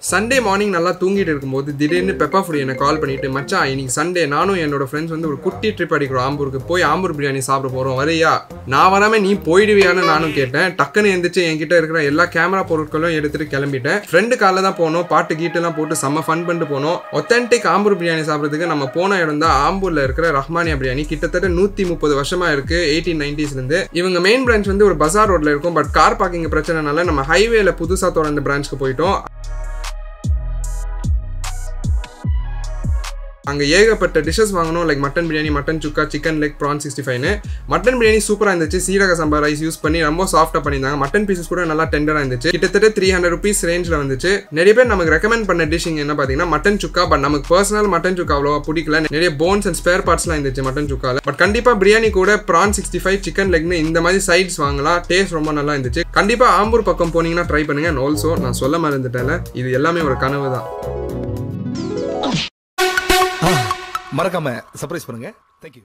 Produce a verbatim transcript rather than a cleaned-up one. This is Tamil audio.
சண்டே மார்னிங் நல்லா தூங்கிட்டு இருக்கும்போது திடீர்னு பெப்பா ஃபுடி என்ன கால் பண்ணிட்டு மச்சான் இன்னைக்கு சண்டே நானும் என்னோட ஃப்ரெண்ட்ஸ் வந்து ஒரு குட்டி ட்ரிப் அடிக்கிறோம் ஆம்பூருக்கு போய் ஆம்பூர் பிரியாணி சாப்பிட போகிறோம் வரையா நான் வராமல் நீ போயிடுவியான்னு நானும் கேட்டேன் டக்குன்னு எந்திரிச்சு என்கிட்ட இருக்கிற எல்லா கேமரா பொருட்களும் எடுத்துட்டு கிளம்பிட்டேன் ஃப்ரெண்டு காலில் தான் போனோம் பாட்டு கீட்டெல்லாம் போட்டு செம்ம ஃபன் பண்ணிட்டு போனோம் ஒத்தன்டிக் ஆம்பூர் பிரியாணி சாப்பிட்றதுக்கு நம்ம போன இடம் தான் ஆம்பூரில் இருக்கிற ரஹ்மானியா பிரியாணி கிட்டத்தட்ட நூற்றி முப்பது வருஷமா இருக்கு எயிட்டீன் நைன்டிஸ்லேருந்து இவங்க மெயின் பிரான்ச் வந்து ஒரு பஜார் ரோட்ல இருக்கும் பட் கார் பார்க்கிங் பிரச்சனைனால நம்ம ஹைவேல புதுசாக திறந்த பிரான்ச்சுக்கு போயிட்டோம் அங்கே ஏகப்பட்ட டிஷஸ் வாங்கணும் like mutton biryani mutton chukka chicken leg prawn sixty ஃபைவ்னு மட்டன் பிரியாணி சூப்பராக இருந்துச்சு சீரக சம்பா ரைஸ் யூஸ் பண்ணி ரொம்ப சாஃப்டாக பண்ணியிருந்தாங்க மட்டன் பீசஸ் கூட நல்லா டெண்டராக இருந்துச்சு கிட்டத்தட்ட த்ரீ ஹண்ட்ரட் ருபீஸ் ரேஞ்சில் வந்துச்சு நிறைய பேர் நமக்கு ரெக்கமெண்ட் பண்ண டிஷ்ஷிங் என்ன பார்த்தீங்கன்னா மட்டன் சுக்கா பட் நமக்கு பர்சனல் மட்டன் சுக்கா அவ்வளோவா பிடிக்கல நிறைய போன்ஸ் அண்ட் ஸ்பேர் பார்ட்ஸ்லாம் இருந்துச்சு மட்டன் சுக்காவில் பட் கண்டிப்பாக பிரியாணி கூட ப்ரான் சிக்ஸ்டி ஃபைவ் சிக்கன் லெக்னு இந்த மாதிரி சைட்ஸ் வாங்கலாம் டேஸ்ட் ரொம்ப நல்லா இருந்துச்சு கண்டிப்பாக ஆம்பூர் பக்கம் போனீங்கன்னா ட்ரை பண்ணுங்க அண்ட் ஆல்சோ நான் சொல்ல மறந்துட்டேன்ல இது எல்லாமே ஒரு கனவு தான் மறக்காம சர்ப்ரைஸ் பண்ணுங்க